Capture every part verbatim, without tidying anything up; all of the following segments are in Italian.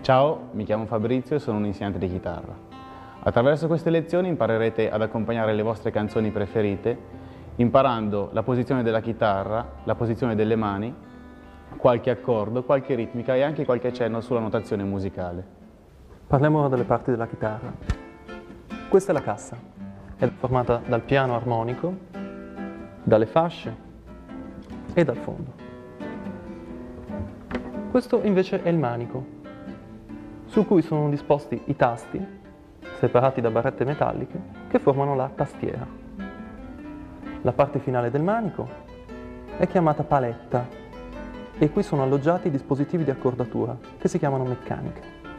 Ciao, mi chiamo Fabrizio e sono un insegnante di chitarra. Attraverso queste lezioni imparerete ad accompagnare le vostre canzoni preferite, imparando la posizione della chitarra, la posizione delle mani, qualche accordo, qualche ritmica e anche qualche accenno sulla notazione musicale. Parliamo ora delle parti della chitarra. Questa è la cassa. È formata dal piano armonico, dalle fasce e dal fondo. Questo invece è il manico, su cui sono disposti i tasti, separati da barrette metalliche, che formano la tastiera. La parte finale del manico è chiamata paletta e qui sono alloggiati i dispositivi di accordatura, che si chiamano meccaniche.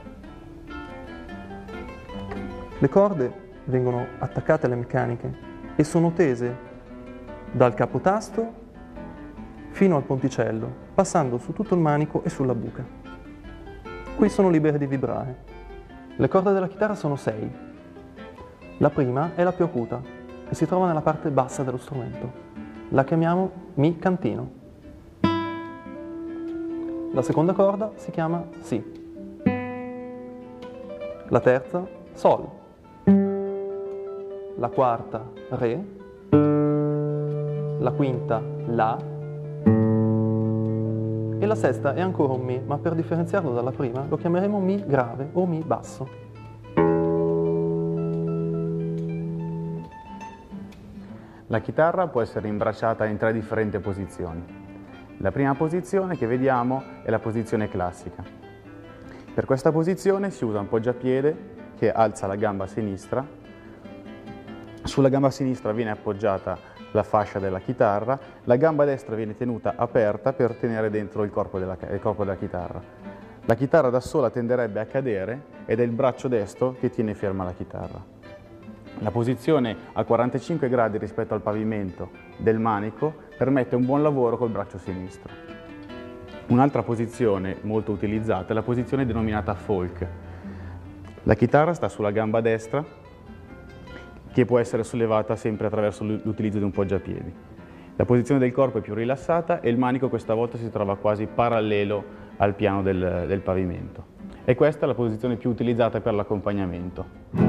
Le corde vengono attaccate alle meccaniche e sono tese dal capotasto fino al ponticello, passando su tutto il manico e sulla buca. Qui sono libere di vibrare. Le corde della chitarra sono sei. La prima è la più acuta e si trova nella parte bassa dello strumento. La chiamiamo Mi cantino. La seconda corda si chiama Si. La terza, Sol. La quarta, Re. La quinta, La. E la sesta è ancora un Mi, ma per differenziarlo dalla prima lo chiameremo Mi grave o Mi basso. La chitarra può essere imbracciata in tre differenti posizioni. La prima posizione che vediamo è la posizione classica. Per questa posizione si usa un poggiapiede che alza la gamba sinistra. Sulla gamba sinistra viene appoggiata la fascia della chitarra, la gamba destra viene tenuta aperta per tenere dentro il corpo della, il corpo della chitarra. La chitarra da sola tenderebbe a cadere ed è il braccio destro che tiene ferma la chitarra. La posizione a quarantacinque gradi rispetto al pavimento del manico permette un buon lavoro col braccio sinistro. Un'altra posizione molto utilizzata è la posizione denominata folk. La chitarra sta sulla gamba destra, che può essere sollevata sempre attraverso l'utilizzo di un poggiapiedi. La posizione del corpo è più rilassata e il manico questa volta si trova quasi parallelo al piano del, del pavimento. E questa è la posizione più utilizzata per l'accompagnamento.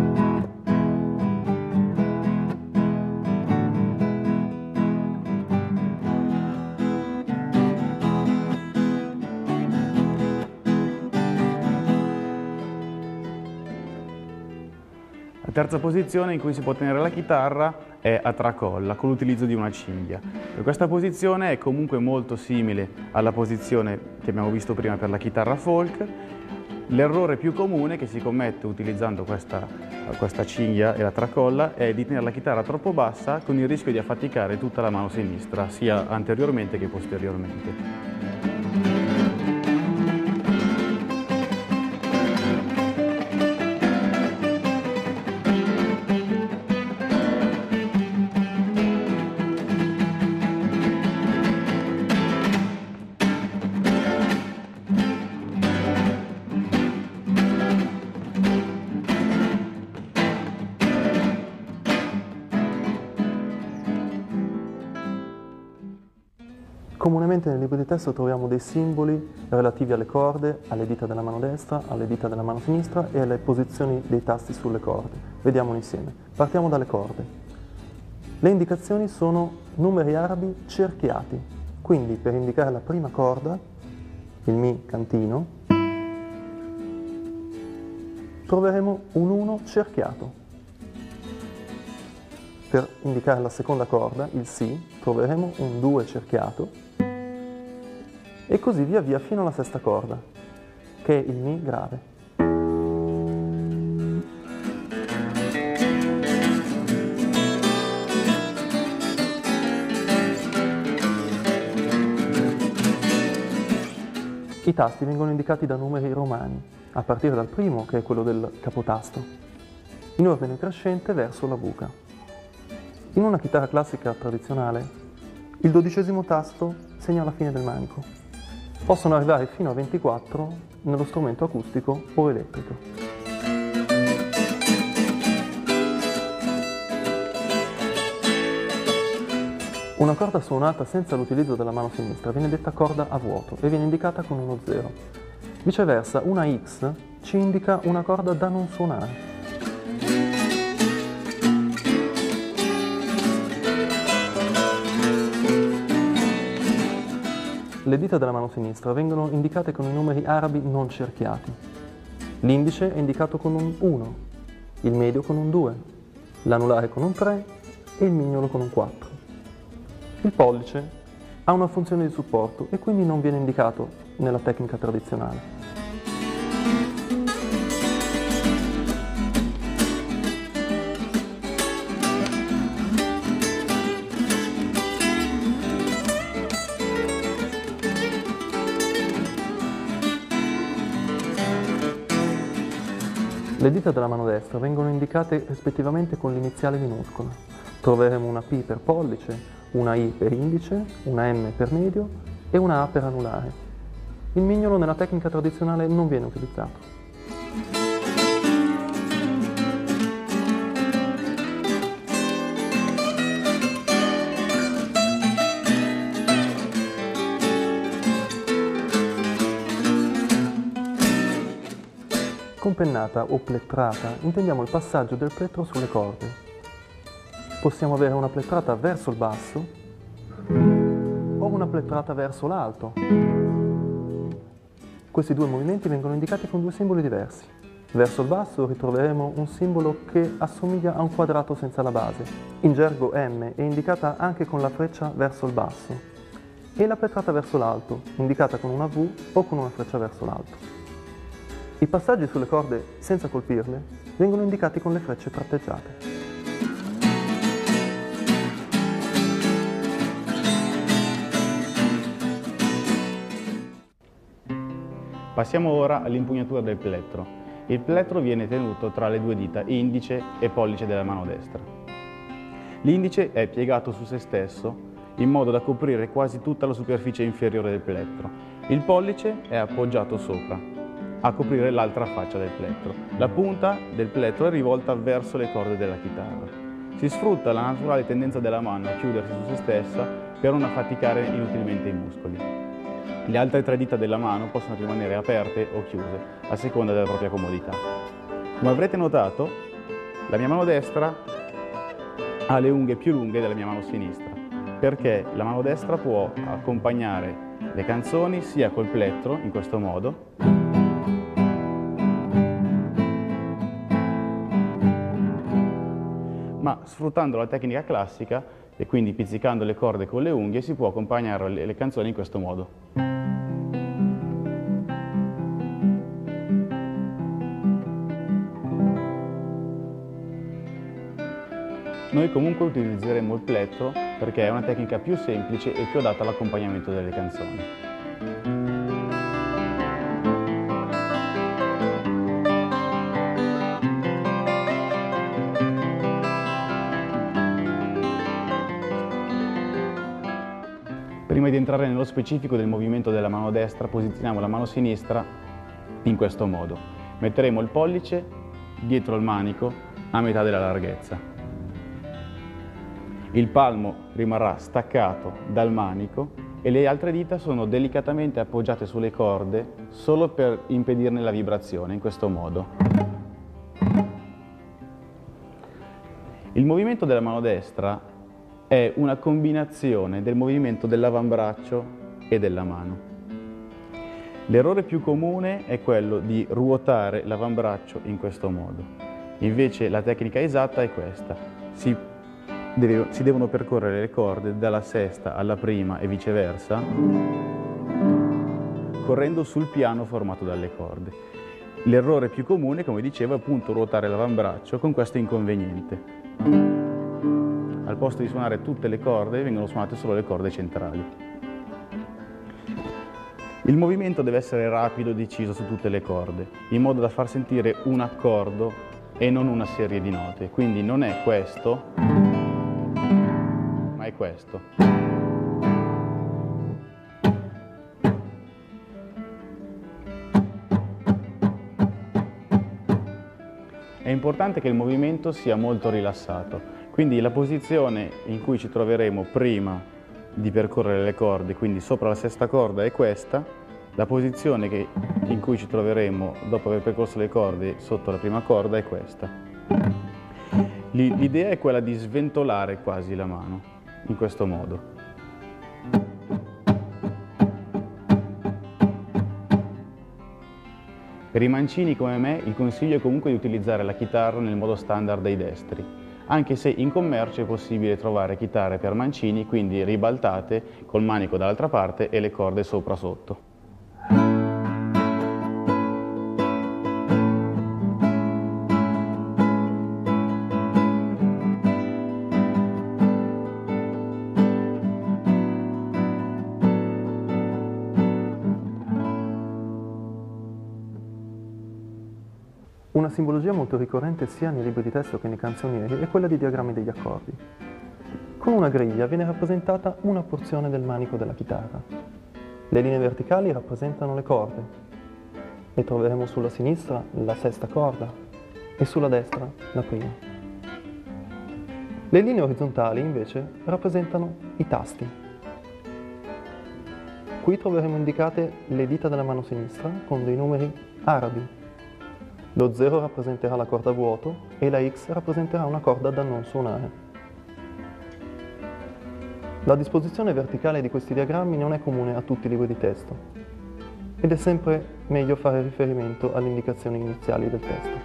La terza posizione in cui si può tenere la chitarra è a tracolla, con l'utilizzo di una cinghia. Questa posizione è comunque molto simile alla posizione che abbiamo visto prima per la chitarra folk. L'errore più comune che si commette utilizzando questa, questa cinghia e la tracolla è di tenere la chitarra troppo bassa, con il rischio di affaticare tutta la mano sinistra, sia anteriormente che posteriormente. Comunemente nel libro di testo troviamo dei simboli relativi alle corde, alle dita della mano destra, alle dita della mano sinistra e alle posizioni dei tasti sulle corde. Vediamoli insieme. Partiamo dalle corde. Le indicazioni sono numeri arabi cerchiati, quindi per indicare la prima corda, il Mi cantino, troveremo un uno cerchiato. Per indicare la seconda corda, il Si, troveremo un due cerchiato e così via via fino alla sesta corda, che è il Mi grave. I tasti vengono indicati da numeri romani, a partire dal primo, che è quello del capotasto, in ordine crescente verso la buca. In una chitarra classica tradizionale, il dodicesimo tasto segna la fine del manico. Possono arrivare fino a ventiquattro nello strumento acustico o elettrico. Una corda suonata senza l'utilizzo della mano sinistra viene detta corda a vuoto e viene indicata con uno zero. Viceversa, una X ci indica una corda da non suonare. Le dita della mano sinistra vengono indicate con i numeri arabi non cerchiati. L'indice è indicato con un uno, il medio con un due, l'anulare con un tre e il mignolo con un quattro. Il pollice ha una funzione di supporto e quindi non viene indicato nella tecnica tradizionale. Le dita della mano destra vengono indicate rispettivamente con l'iniziale minuscola. Troveremo una P per pollice, una I per indice, una M per medio e una A per anulare. Il mignolo nella tecnica tradizionale non viene utilizzato. Con pennata o plettrata intendiamo il passaggio del plettro sulle corde. Possiamo avere una plettrata verso il basso o una plettrata verso l'alto. Questi due movimenti vengono indicati con due simboli diversi. Verso il basso ritroveremo un simbolo che assomiglia a un quadrato senza la base. In gergo M è indicata anche con la freccia verso il basso e la plettrata verso l'alto, indicata con una V o con una freccia verso l'alto. I passaggi sulle corde senza colpirle vengono indicati con le frecce tratteggiate. Passiamo ora all'impugnatura del plettro. Il plettro viene tenuto tra le due dita indice e pollice della mano destra. L'indice è piegato su se stesso in modo da coprire quasi tutta la superficie inferiore del plettro. Il pollice è appoggiato sopra, a coprire l'altra faccia del plettro. La punta del plettro è rivolta verso le corde della chitarra. Si sfrutta la naturale tendenza della mano a chiudersi su se stessa per non affaticare inutilmente i muscoli. Le altre tre dita della mano possono rimanere aperte o chiuse, a seconda della propria comodità. Come avrete notato, la mia mano destra ha le unghie più lunghe della mia mano sinistra, perché la mano destra può accompagnare le canzoni sia col plettro, in questo modo, ma sfruttando la tecnica classica e quindi pizzicando le corde con le unghie si può accompagnare le, le canzoni in questo modo. Noi comunque utilizzeremo il plettro perché è una tecnica più semplice e più adatta all'accompagnamento delle canzoni. Prima di entrare nello specifico del movimento della mano destra, posizioniamo la mano sinistra in questo modo. Metteremo il pollice dietro il manico a metà della larghezza. Il palmo rimarrà staccato dal manico e le altre dita sono delicatamente appoggiate sulle corde solo per impedirne la vibrazione, in questo modo. Il movimento della mano destra è una combinazione del movimento dell'avambraccio e della mano. L'errore più comune è quello di ruotare l'avambraccio in questo modo. Invece la tecnica esatta è questa. Si, deve, si devono percorrere le corde dalla sesta alla prima e viceversa, correndo sul piano formato dalle corde. L'errore più comune, come dicevo, è appunto ruotare l'avambraccio con questo inconveniente. Al posto di suonare tutte le corde, vengono suonate solo le corde centrali. Il movimento deve essere rapido e deciso su tutte le corde, in modo da far sentire un accordo e non una serie di note. Quindi non è questo, ma è questo. È importante che il movimento sia molto rilassato. Quindi la posizione in cui ci troveremo prima di percorrere le corde, quindi sopra la sesta corda, è questa, La posizione che, in cui ci troveremo dopo aver percorso le corde sotto la prima corda è questa. L'idea è quella di sventolare quasi la mano, in questo modo. Per i mancini come me il consiglio è comunque di utilizzare la chitarra nel modo standard dei destri, anche se in commercio è possibile trovare chitarre per mancini, quindi ribaltate col manico dall'altra parte e le corde sopra sotto. Una simbologia molto ricorrente sia nei libri di testo che nei canzonieri è quella di diagrammi degli accordi. Con una griglia viene rappresentata una porzione del manico della chitarra. Le linee verticali rappresentano le corde e troveremo sulla sinistra la sesta corda e sulla destra la prima. Le linee orizzontali invece rappresentano i tasti. Qui troveremo indicate le dita della mano sinistra con dei numeri arabi. Lo zero rappresenterà la corda a vuoto e la X rappresenterà una corda da non suonare. La disposizione verticale di questi diagrammi non è comune a tutti i libri di testo ed è sempre meglio fare riferimento alle indicazioni iniziali del testo.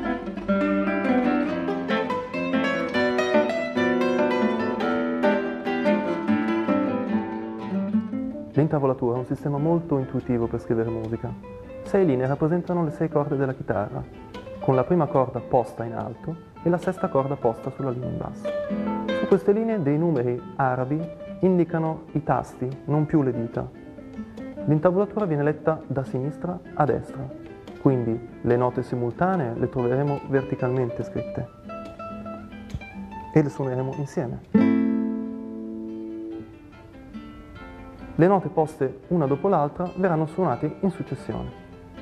L'intavolatura è un sistema molto intuitivo per scrivere musica. Sei linee rappresentano le sei corde della chitarra, con la prima corda posta in alto e la sesta corda posta sulla linea in basso. Su queste linee dei numeri arabi indicano i tasti, non più le dita. L'intavolatura viene letta da sinistra a destra, quindi le note simultanee le troveremo verticalmente scritte e le suoneremo insieme. Le note poste una dopo l'altra verranno suonate in successione.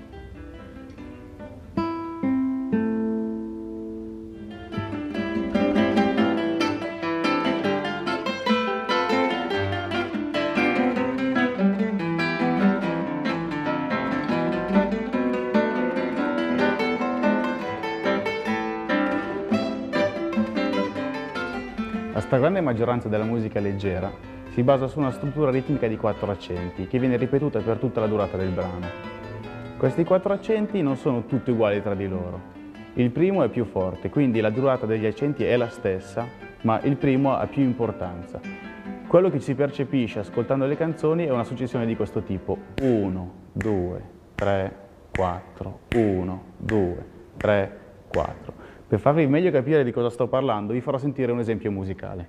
La stragrande maggioranza della musica leggera si basa su una struttura ritmica di quattro accenti che viene ripetuta per tutta la durata del brano. Questi quattro accenti non sono tutti uguali tra di loro. Il primo è più forte, quindi la durata degli accenti è la stessa, ma il primo ha più importanza. Quello che si percepisce ascoltando le canzoni è una successione di questo tipo: uno, due, tre, quattro, uno, due, tre, quattro. Per farvi meglio capire di cosa sto parlando, vi farò sentire un esempio musicale.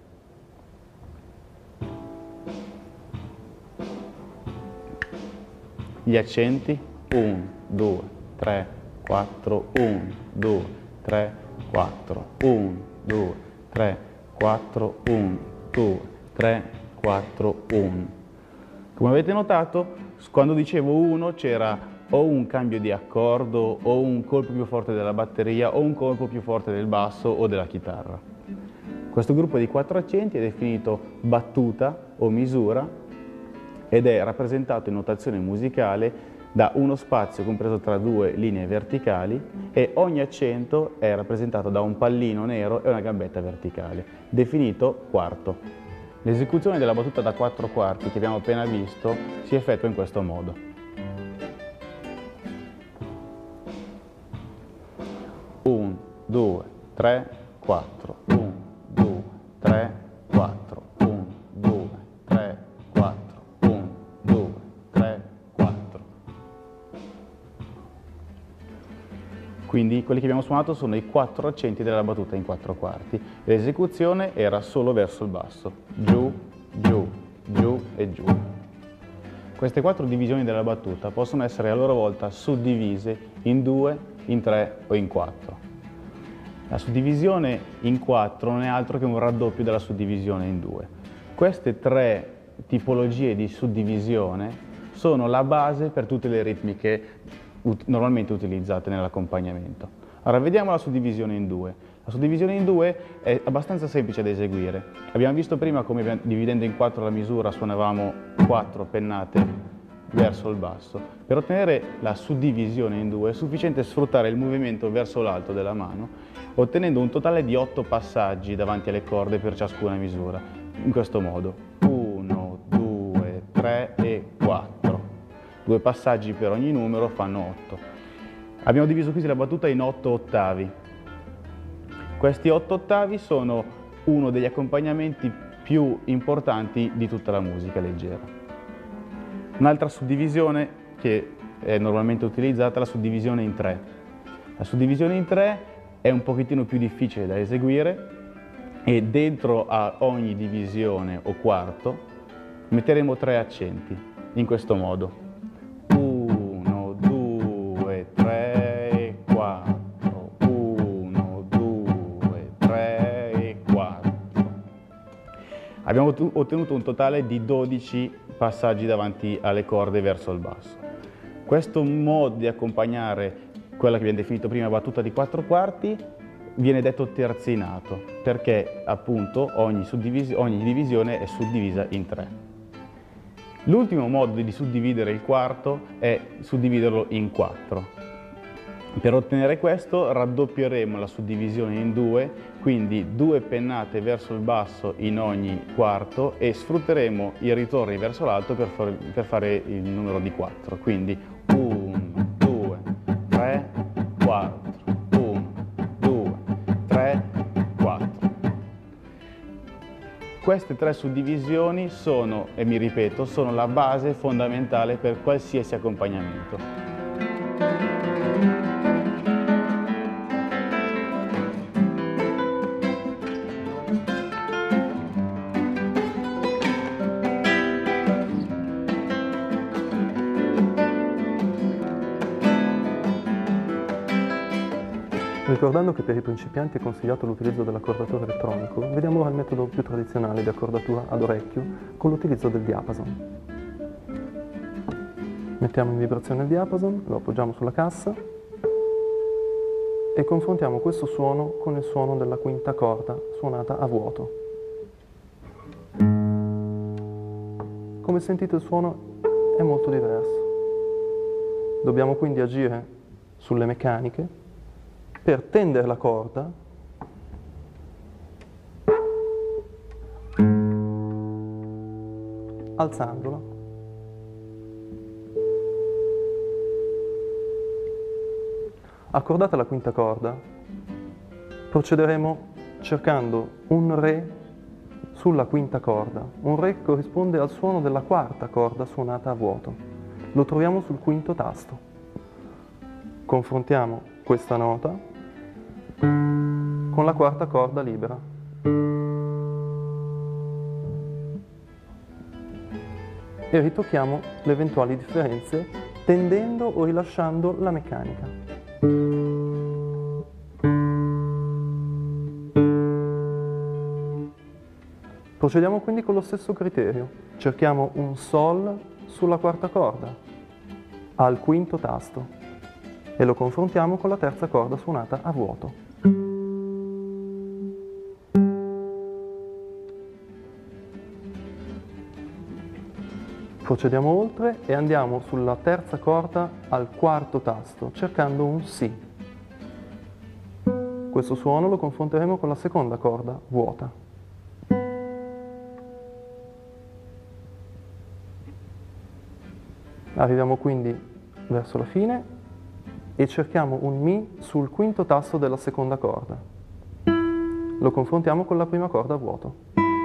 Gli accenti: uno, due, tre, quattro, uno, due, tre, quattro, uno, due, tre, quattro, uno, due, tre, quattro, uno. Come avete notato, quando dicevo uno c'era o un cambio di accordo, o un colpo più forte della batteria, o un colpo più forte del basso o della chitarra. Questo gruppo di quattro accenti è definito battuta o misura ed è rappresentato in notazione musicale da uno spazio compreso tra due linee verticali e ogni accento è rappresentato da un pallino nero e una gambetta verticale, definito quarto. L'esecuzione della battuta da quattro quarti che abbiamo appena visto si effettua in questo modo. uno, due, tre, quattro, uno, due, tre, quattro, uno, due, tre, quattro, uno, due, tre, quattro. Quindi quelli che abbiamo suonato sono i quattro accenti della battuta in quattro quarti. L'esecuzione era solo verso il basso, giù, giù, giù e giù. Queste quattro divisioni della battuta possono essere a loro volta suddivise in due, in tre o in quattro. La suddivisione in quattro non è altro che un raddoppio della suddivisione in due. Queste tre tipologie di suddivisione sono la base per tutte le ritmiche ut- normalmente utilizzate nell'accompagnamento. Ora vediamo la suddivisione in due. La suddivisione in due è abbastanza semplice da eseguire. Abbiamo visto prima come dividendo in quattro la misura suonavamo quattro pennate verso il basso. Per ottenere la suddivisione in due è sufficiente sfruttare il movimento verso l'alto della mano, ottenendo un totale di otto passaggi davanti alle corde per ciascuna misura, in questo modo: uno, due, tre e quattro. Due passaggi per ogni numero fanno otto. Abbiamo diviso quindi la battuta in otto ottavi. Questi otto ottavi sono uno degli accompagnamenti più importanti di tutta la musica leggera. Un'altra suddivisione che è normalmente utilizzata è la suddivisione in tre. La suddivisione in tre è un pochettino più difficile da eseguire e dentro a ogni divisione o quarto metteremo tre accenti, in questo modo: uno, due, tre e quattro, uno, due, tre e quattro. Abbiamo ottenuto un totale di dodici passaggi davanti alle corde verso il basso. Questo modo di accompagnare quella che abbiamo definito prima battuta di quattro quarti viene detto terzinato, perché appunto ogni, ogni divisione è suddivisa in tre. L'ultimo modo di suddividere il quarto è suddividerlo in quattro. Per ottenere questo raddoppieremo la suddivisione in due, quindi due pennate verso il basso in ogni quarto, e sfrutteremo i ritorni verso l'alto per, far, per fare il numero di quattro. Quindi uno, due, tre, quattro, uno, due, tre, quattro. Queste tre suddivisioni sono, e mi ripeto, sono la base fondamentale per qualsiasi accompagnamento. Ricordando che per i principianti è consigliato l'utilizzo dell'accordatore elettronico, vediamo ora il metodo più tradizionale di accordatura ad orecchio con l'utilizzo del diapason. Mettiamo in vibrazione il diapason, lo appoggiamo sulla cassa e confrontiamo questo suono con il suono della quinta corda suonata a vuoto. Come sentite il suono è molto diverso. Dobbiamo quindi agire sulle meccaniche per tendere la corda alzandola. Accordata la quinta corda, procederemo cercando un Re sulla quinta corda. Un Re che corrisponde al suono della quarta corda suonata a vuoto. Lo troviamo sul quinto tasto. Confrontiamo questa nota con la quarta corda libera. E ritocchiamo le eventuali differenze tendendo o rilasciando la meccanica. Procediamo quindi con lo stesso criterio. Cerchiamo un Sol sulla quarta corda, al quinto tasto, e lo confrontiamo con la terza corda suonata a vuoto. Procediamo oltre e andiamo sulla terza corda al quarto tasto, cercando un Si. Questo suono lo confronteremo con la seconda corda vuota. Arriviamo quindi verso la fine e cerchiamo un Mi sul quinto tasto della seconda corda. Lo confrontiamo con la prima corda a vuoto.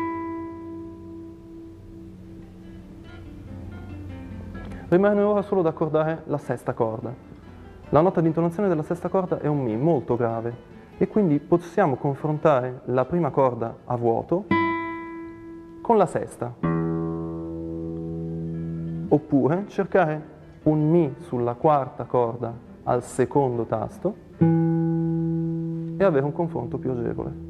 Rimane ora solo da accordare la sesta corda. La nota di intonazione della sesta corda è un Mi molto grave e quindi possiamo confrontare la prima corda a vuoto con la sesta. Oppure cercare un Mi sulla quarta corda al secondo tasto e avere un confronto più agevole.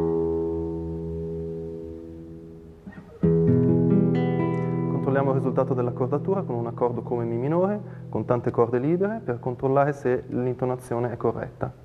Controlliamo il risultato dell'accordatura con un accordo come Mi minore, con tante corde libere, per controllare se l'intonazione è corretta.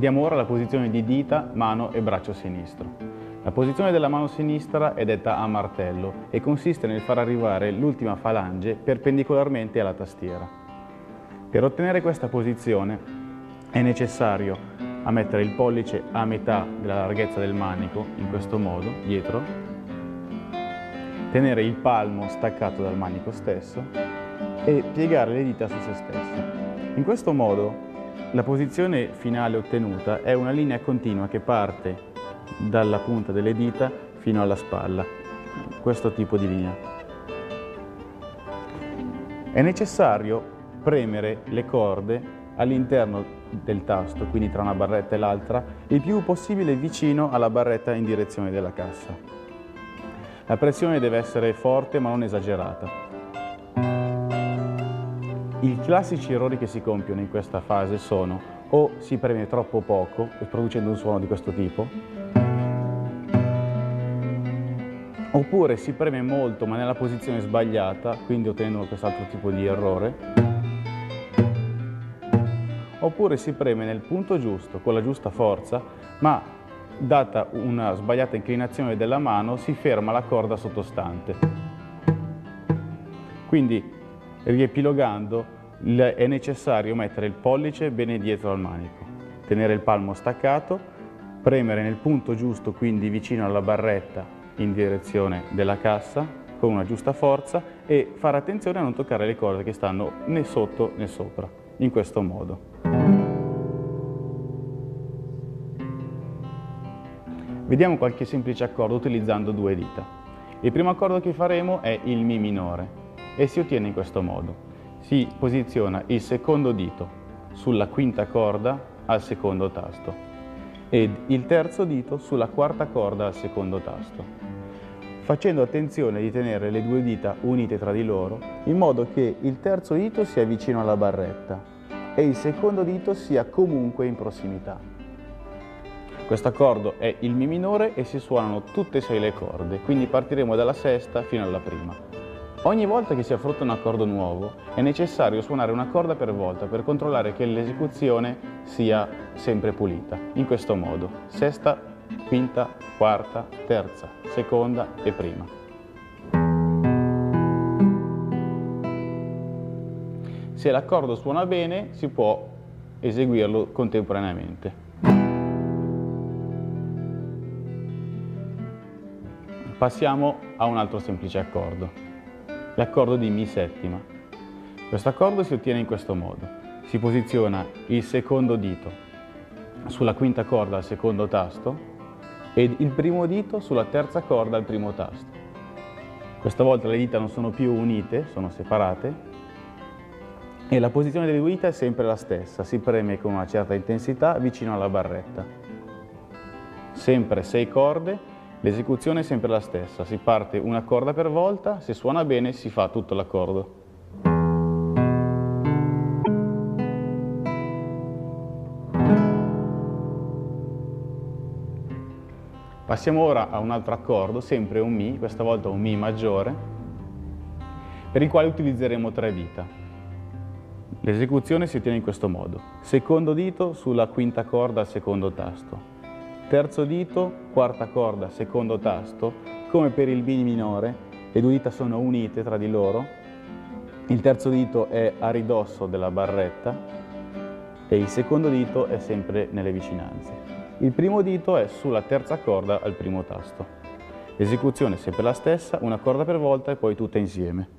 Vediamo ora la posizione di dita, mano e braccio sinistro. La posizione della mano sinistra è detta a martello e consiste nel far arrivare l'ultima falange perpendicolarmente alla tastiera. Per ottenere questa posizione è necessario a mettere il pollice a metà della larghezza del manico, in questo modo, dietro, tenere il palmo staccato dal manico stesso e piegare le dita su se stesse. In questo modo la posizione finale ottenuta è una linea continua che parte dalla punta delle dita fino alla spalla, questo tipo di linea. È necessario premere le corde all'interno del tasto, quindi tra una barretta e l'altra, il più possibile vicino alla barretta in direzione della cassa. La pressione deve essere forte ma non esagerata. I classici errori che si compiono in questa fase sono o si preme troppo poco, producendo un suono di questo tipo, oppure si preme molto ma nella posizione sbagliata, quindi ottenendo quest'altro tipo di errore, oppure si preme nel punto giusto, con la giusta forza, ma data una sbagliata inclinazione della mano si ferma la corda sottostante. Quindi, riepilogando, è necessario mettere il pollice bene dietro al manico, tenere il palmo staccato, premere nel punto giusto, quindi vicino alla barretta in direzione della cassa con una giusta forza e fare attenzione a non toccare le corde che stanno né sotto né sopra, in questo modo. Vediamo qualche semplice accordo utilizzando due dita. Il primo accordo che faremo è il Mi minore e si ottiene in questo modo. Si posiziona il secondo dito sulla quinta corda al secondo tasto ed il terzo dito sulla quarta corda al secondo tasto, facendo attenzione di tenere le due dita unite tra di loro in modo che il terzo dito sia vicino alla barretta e il secondo dito sia comunque in prossimità. Questo accordo è il Mi minore e si suonano tutte e sei le corde, quindi partiremo dalla sesta fino alla prima. Ogni volta che si affronta un accordo nuovo è necessario suonare una corda per volta per controllare che l'esecuzione sia sempre pulita. In questo modo, sesta, quinta, quarta, terza, seconda e prima. Se l'accordo suona bene, si può eseguirlo contemporaneamente. Passiamo a un altro semplice accordo. L'accordo di Mi settima. Questo accordo si ottiene in questo modo. Si posiziona il secondo dito sulla quinta corda al secondo tasto ed il primo dito sulla terza corda al primo tasto. Questa volta le dita non sono più unite, sono separate e la posizione delle due dita è sempre la stessa, si preme con una certa intensità vicino alla barretta. Sempre sei corde. L'esecuzione è sempre la stessa, si parte una corda per volta, se suona bene si fa tutto l'accordo. Passiamo ora a un altro accordo, sempre un Mi, questa volta un Mi maggiore, per il quale utilizzeremo tre dita. L'esecuzione si ottiene in questo modo. Secondo dito sulla quinta corda al secondo tasto. Terzo dito, quarta corda, secondo tasto, come per il Mi minore, le due dita sono unite tra di loro, il terzo dito è a ridosso della barretta e il secondo dito è sempre nelle vicinanze. Il primo dito è sulla terza corda al primo tasto. L'esecuzione è sempre la stessa, una corda per volta e poi tutte insieme.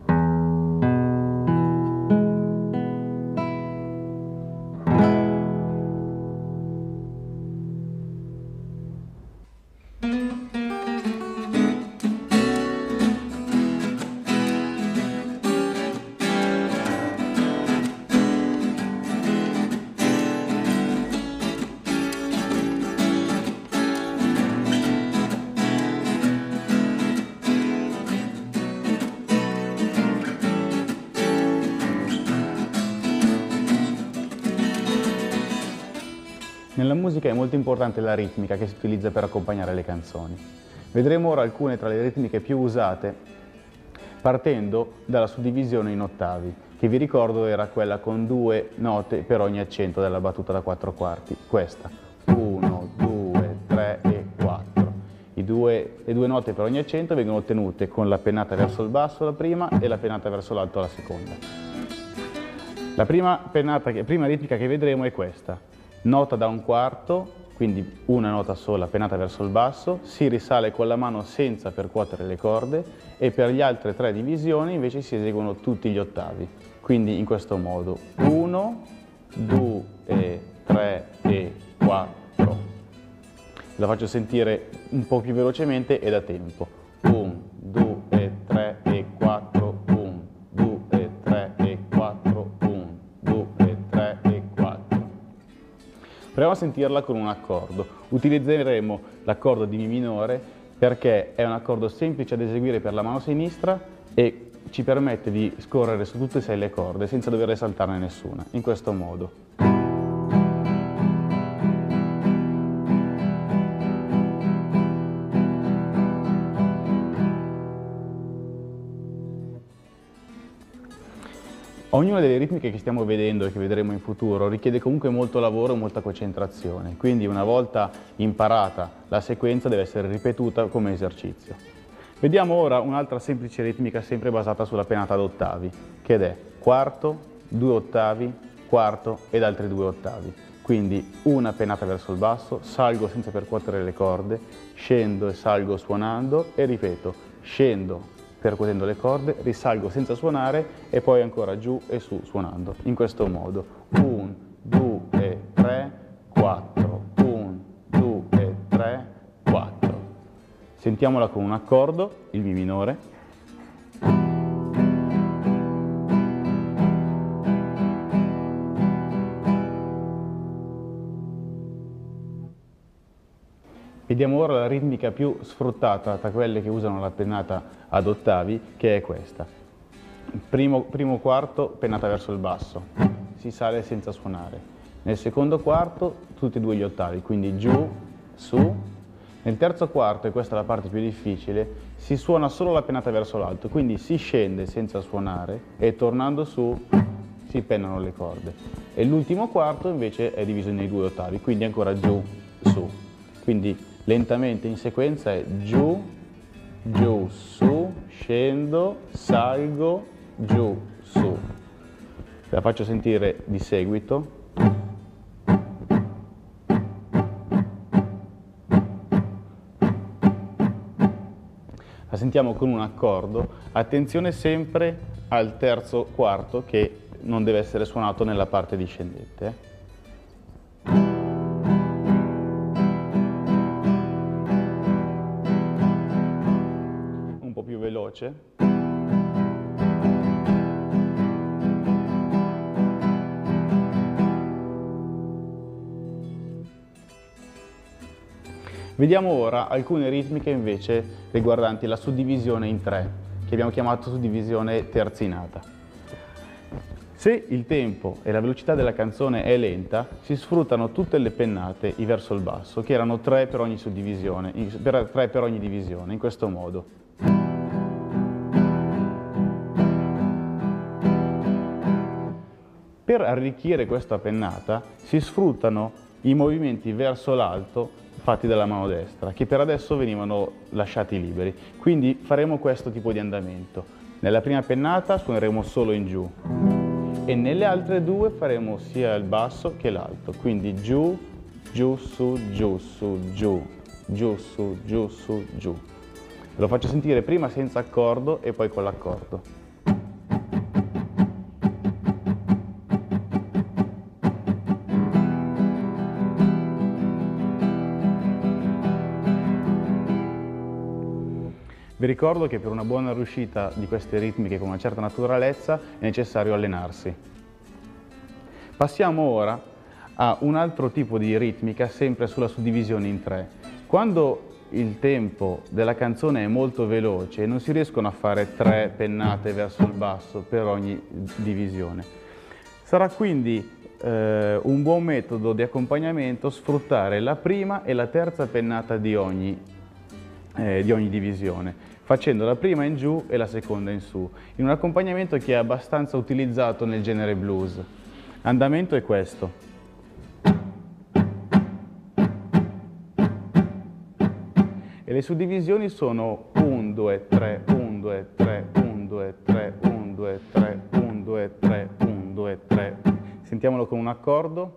Nella musica è molto importante la ritmica che si utilizza per accompagnare le canzoni. Vedremo ora alcune tra le ritmiche più usate partendo dalla suddivisione in ottavi, che vi ricordo era quella con due note per ogni accento della battuta da quattro quarti, questa, uno, due, tre e quattro. I due, le due note per ogni accento vengono ottenute con la pennata verso il basso la prima e la pennata verso l'alto la seconda. La prima, pennata, prima ritmica che vedremo è questa, nota da un quarto, quindi una nota sola pennata verso il basso, si risale con la mano senza percuotere le corde e per le altre tre divisioni invece si eseguono tutti gli ottavi. Quindi in questo modo uno, due, tre e quattro. La faccio sentire un po' più velocemente e da tempo. uno, due, tre e quattro, uno, due, tre e quattro, uno, due, tre e quattro. Proviamo a sentirla con un accordo. Utilizzeremo l'accordo di Mi minore perché è un accordo semplice ad eseguire per la mano sinistra e ci permette di scorrere su tutte e sei le corde senza dover saltarne nessuna, in questo modo. Ognuna delle ritmiche che stiamo vedendo e che vedremo in futuro richiede comunque molto lavoro e molta concentrazione, quindi una volta imparata la sequenza deve essere ripetuta come esercizio. Vediamo ora un'altra semplice ritmica sempre basata sulla pennata ad ottavi, che è quarto, due ottavi, quarto ed altri due ottavi. Quindi una pennata verso il basso, salgo senza percuotere le corde, scendo e salgo suonando e ripeto, scendo percuotendo le corde, risalgo senza suonare e poi ancora giù e su suonando. In questo modo uno, due, tre, quattro, uno, due, tre, quattro. Sentiamola con un accordo, il Mi minore. Vediamo ora la ritmica più sfruttata tra quelle che usano la pennata ad ottavi, che è questa. Primo, primo quarto, pennata verso il basso, si sale senza suonare. Nel secondo quarto, tutti e due gli ottavi, quindi giù, su. Nel terzo quarto, e questa è la parte più difficile, si suona solo la pennata verso l'alto, quindi si scende senza suonare e tornando su si pennano le corde. E l'ultimo quarto invece è diviso nei due ottavi, quindi ancora giù, su. Quindi lentamente in sequenza è giù, giù, su, scendo, salgo, giù, su. La faccio sentire di seguito. La sentiamo con un accordo. Attenzione sempre al terzo quarto che non deve essere suonato nella parte discendente. Veloce. Vediamo ora alcune ritmiche invece riguardanti la suddivisione in tre, che abbiamo chiamato suddivisione terzinata. Se il tempo e la velocità della canzone è lenta, si sfruttano tutte le pennate i verso il basso, che erano tre per ogni suddivisione, per, tre per ogni divisione, in questo modo. Per arricchire questa pennata si sfruttano i movimenti verso l'alto fatti dalla mano destra, che per adesso venivano lasciati liberi. Quindi faremo questo tipo di andamento. Nella prima pennata suoneremo solo in giù e nelle altre due faremo sia il basso che l'alto. Quindi giù, giù, su, giù, su, giù, giù, su, giù, su, giù. Lo faccio sentire prima senza accordo e poi con l'accordo. Vi ricordo che per una buona riuscita di queste ritmiche con una certa naturalezza è necessario allenarsi. Passiamo ora a un altro tipo di ritmica sempre sulla suddivisione in tre. Quando il tempo della canzone è molto veloce non si riescono a fare tre pennate verso il basso per ogni divisione. Sarà quindi eh, un buon metodo di accompagnamento sfruttare la prima e la terza pennata di ogni, eh, di ogni divisione. facendo la prima in giù e la seconda in su, in un accompagnamento che è abbastanza utilizzato nel genere blues. L'andamento è questo. E le suddivisioni sono uno, due, tre, uno, due, tre, uno, due, tre, uno, due, tre, uno, due, tre, uno, due, tre. Sentiamolo con un accordo.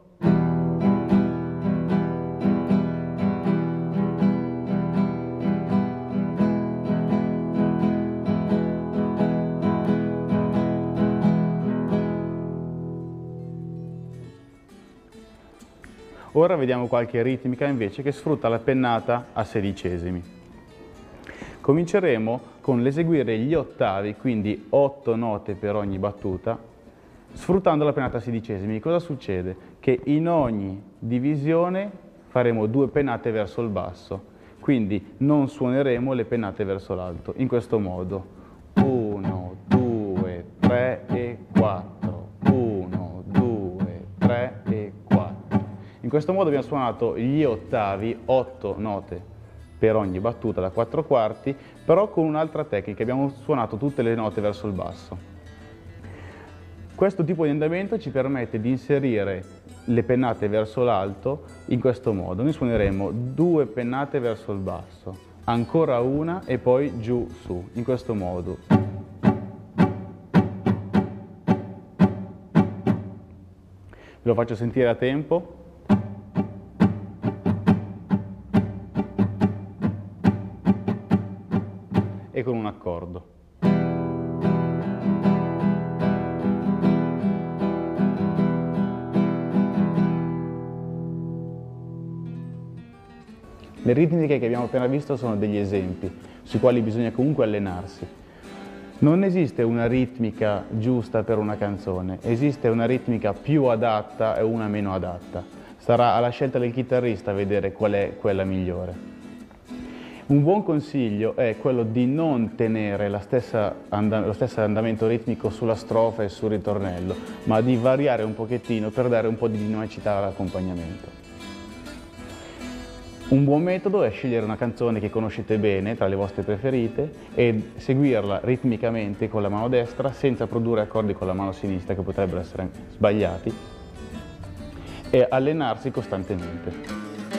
Ora vediamo qualche ritmica invece che sfrutta la pennata a sedicesimi. Cominceremo con l'eseguire gli ottavi, quindi otto note per ogni battuta, sfruttando la pennata a sedicesimi. Cosa succede? Che in ogni divisione faremo due pennate verso il basso, quindi non suoneremo le pennate verso l'alto, in questo modo. uno, due, tre e quattro. uno, due, tre e quattro. In questo modo abbiamo suonato gli ottavi, otto note per ogni battuta da quattro quarti, però con un'altra tecnica, abbiamo suonato tutte le note verso il basso. Questo tipo di andamento ci permette di inserire le pennate verso l'alto in questo modo. Noi suoneremo due pennate verso il basso, ancora una e poi giù, su, in questo modo. Ve lo faccio sentire a tempo. E con un accordo. Le ritmiche che abbiamo appena visto sono degli esempi sui quali bisogna comunque allenarsi. Non esiste una ritmica giusta per una canzone, esiste una ritmica più adatta e una meno adatta. Sarà alla scelta del chitarrista vedere qual è quella migliore. Un buon consiglio è quello di non tenere la stessa and- lo stesso andamento ritmico sulla strofa e sul ritornello, ma di variare un pochettino per dare un po' di dinamicità all'accompagnamento. Un buon metodo è scegliere una canzone che conoscete bene, tra le vostre preferite, e seguirla ritmicamente con la mano destra senza produrre accordi con la mano sinistra che potrebbero essere sbagliati, e allenarsi costantemente.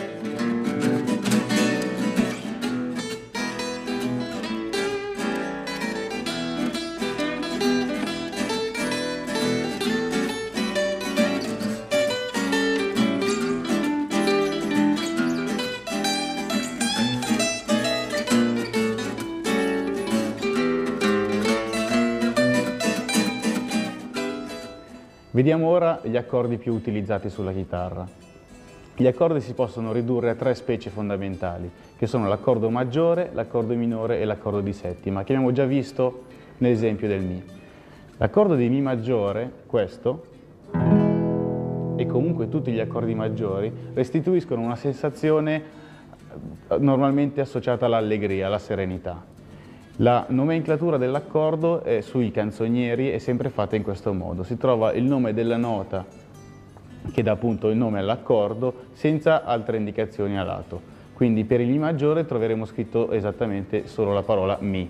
Vediamo ora gli accordi più utilizzati sulla chitarra. Gli accordi si possono ridurre a tre specie fondamentali, che sono l'accordo maggiore, l'accordo minore e l'accordo di settima, che abbiamo già visto nell'esempio del Mi. L'accordo di Mi maggiore, questo, e comunque tutti gli accordi maggiori, restituiscono una sensazione normalmente associata all'allegria, alla serenità. La nomenclatura dell'accordo sui canzonieri è sempre fatta in questo modo. Si trova il nome della nota che dà appunto il nome all'accordo senza altre indicazioni a lato. Quindi per il Mi maggiore troveremo scritto esattamente solo la parola Mi.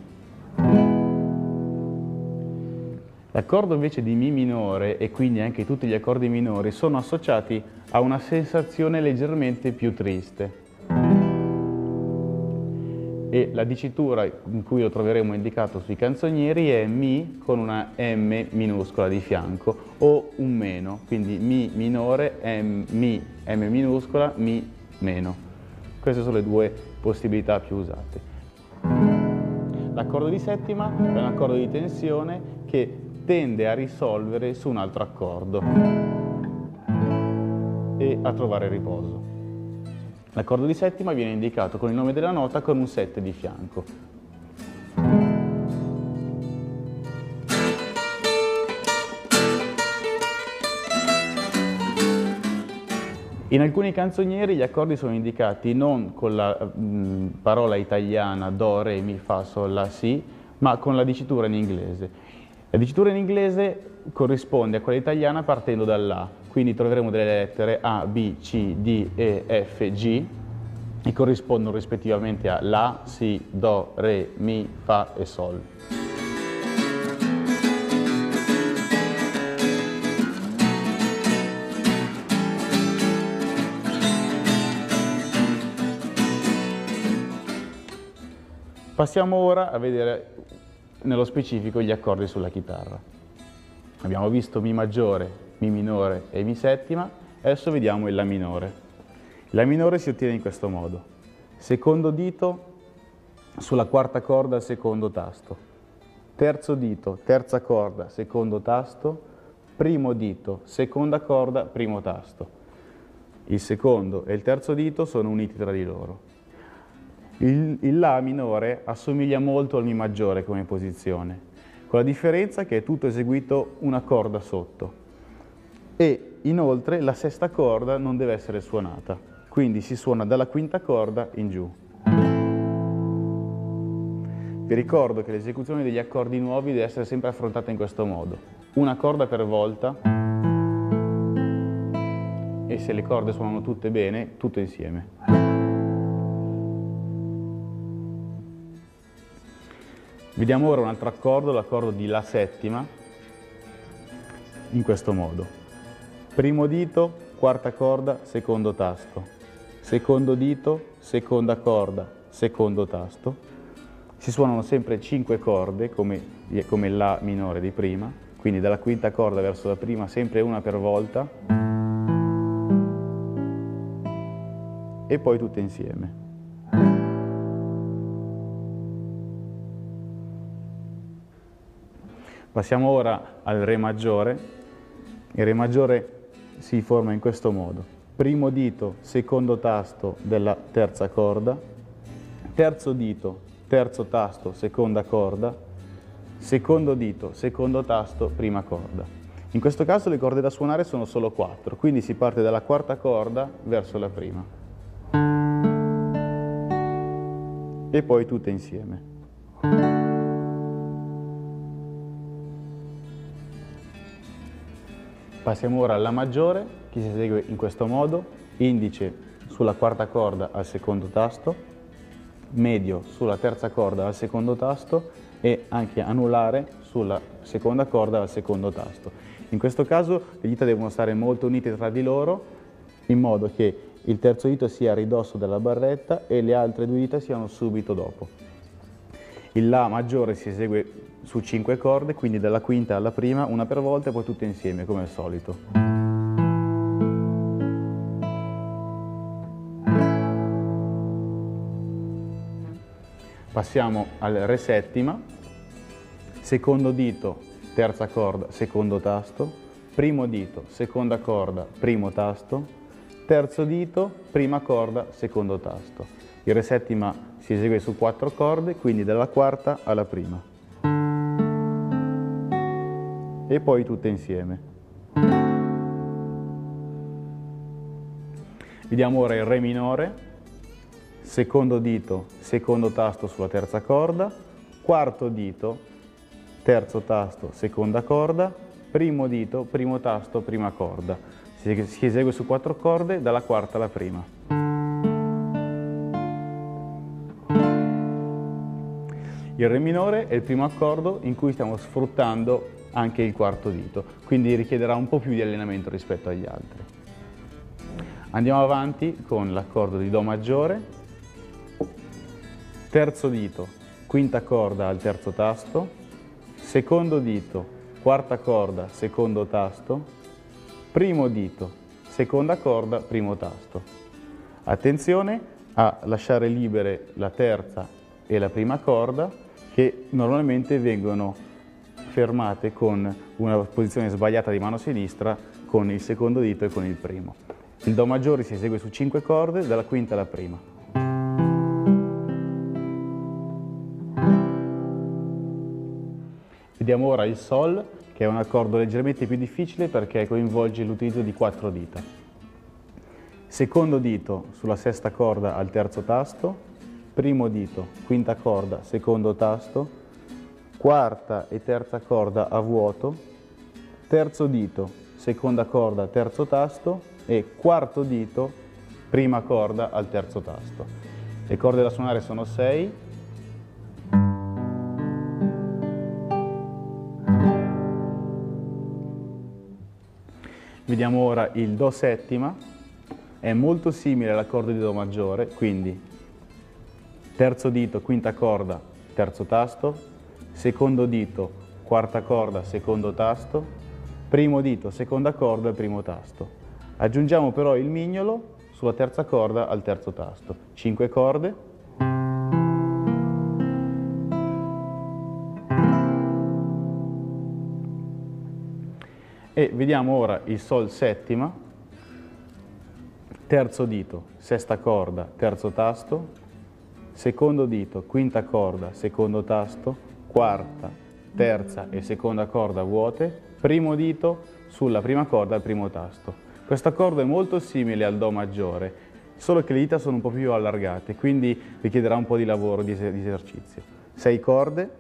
L'accordo invece di Mi minore, e quindi anche tutti gli accordi minori, sono associati a una sensazione leggermente più triste. E la dicitura in cui lo troveremo indicato sui canzonieri è Mi con una M minuscola di fianco o un meno, quindi Mi minore, M, Mi, M minuscola, Mi meno. Queste sono le due possibilità più usate. L'accordo di settima è un accordo di tensione che tende a risolvere su un altro accordo e a trovare riposo. L'accordo di settima viene indicato con il nome della nota con un sette di fianco. In alcuni canzonieri gli accordi sono indicati non con la mh, parola italiana Do, Re, Mi, Fa, Sol, La, Si, ma con la dicitura in inglese. La dicitura in inglese corrisponde a quella italiana partendo dall'A, quindi troveremo delle lettere A, B, C, D, E, F, G, e corrispondono rispettivamente a La, Si, Do, Re, Mi, Fa e Sol. Passiamo ora a vedere nello specifico gli accordi sulla chitarra. Abbiamo visto Mi maggiore, Mi minore e Mi settima, adesso vediamo il La minore. La minore si ottiene in questo modo: secondo dito sulla quarta corda al secondo tasto, terzo dito, terza corda, secondo tasto, primo dito, seconda corda, primo tasto. Il secondo e il terzo dito sono uniti tra di loro. Il, il La minore assomiglia molto al Mi maggiore come posizione, con la differenza che è tutto eseguito una corda sotto e inoltre la sesta corda non deve essere suonata, quindi si suona dalla quinta corda in giù. Vi ricordo che l'esecuzione degli accordi nuovi deve essere sempre affrontata in questo modo: una corda per volta, e se le corde suonano tutte bene, tutto insieme. Vediamo ora un altro accordo, l'accordo di La settima, in questo modo: primo dito, quarta corda, secondo tasto, secondo dito, seconda corda, secondo tasto. Si suonano sempre cinque corde come, come il La minore di prima, quindi dalla quinta corda verso la prima sempre una per volta e poi tutte insieme. Passiamo ora al Re maggiore. Il Re maggiore si forma in questo modo: primo dito, secondo tasto della terza corda, terzo dito, terzo tasto, seconda corda, secondo dito, secondo tasto, prima corda. In questo caso le corde da suonare sono solo quattro, quindi si parte dalla quarta corda verso la prima e poi tutte insieme. Passiamo ora alla maggiore, che si esegue in questo modo: indice sulla quarta corda al secondo tasto, medio sulla terza corda al secondo tasto e anche anulare sulla seconda corda al secondo tasto. In questo caso le dita devono stare molto unite tra di loro, in modo che il terzo dito sia a ridosso della barretta e le altre due dita siano subito dopo. Il La maggiore si esegue su cinque corde, quindi dalla quinta alla prima, una per volta e poi tutte insieme, come al solito. Passiamo al Re settima, secondo dito, terza corda, secondo tasto, primo dito, seconda corda, primo tasto, terzo dito, prima corda, secondo tasto. Il Re settima si esegue su quattro corde, quindi dalla quarta alla prima. E poi tutte insieme. Vediamo ora il Re minore: secondo dito, secondo tasto sulla terza corda, quarto dito, terzo tasto, seconda corda, primo dito, primo tasto, prima corda. Si esegue su quattro corde, dalla quarta alla prima. Il Re minore è il primo accordo in cui stiamo sfruttando anche il quarto dito, quindi richiederà un po' più di allenamento rispetto agli altri. Andiamo avanti con l'accordo di Do maggiore: terzo dito, quinta corda al terzo tasto, secondo dito, quarta corda, secondo tasto, primo dito, seconda corda, primo tasto. Attenzione a lasciare libere la terza e la prima corda, che normalmente vengono fermate con una posizione sbagliata di mano sinistra con il secondo dito e con il primo. Il Do maggiore si esegue su cinque corde, dalla quinta alla prima. Vediamo ora il Sol, che è un accordo leggermente più difficile perché coinvolge l'utilizzo di quattro dita. Secondo dito sulla sesta corda al terzo tasto, primo dito, quinta corda, secondo tasto, quarta e terza corda a vuoto, terzo dito, seconda corda, terzo tasto e quarto dito, prima corda al terzo tasto. Le corde da suonare sono sei. Vediamo ora il Do settima, è molto simile all'accordo di Do maggiore, quindi terzo dito, quinta corda, terzo tasto, secondo dito, quarta corda, secondo tasto, primo dito, seconda corda, primo tasto. Aggiungiamo però il mignolo sulla terza corda al terzo tasto. cinque corde. E vediamo ora il Sol settima, terzo dito, sesta corda, terzo tasto, secondo dito, quinta corda, secondo tasto, quarta, terza e seconda corda vuote, primo dito sulla prima corda al primo tasto. Questo accordo è molto simile al Do maggiore, solo che le dita sono un po' più allargate, quindi richiederà un po' di lavoro, di esercizio. sei corde.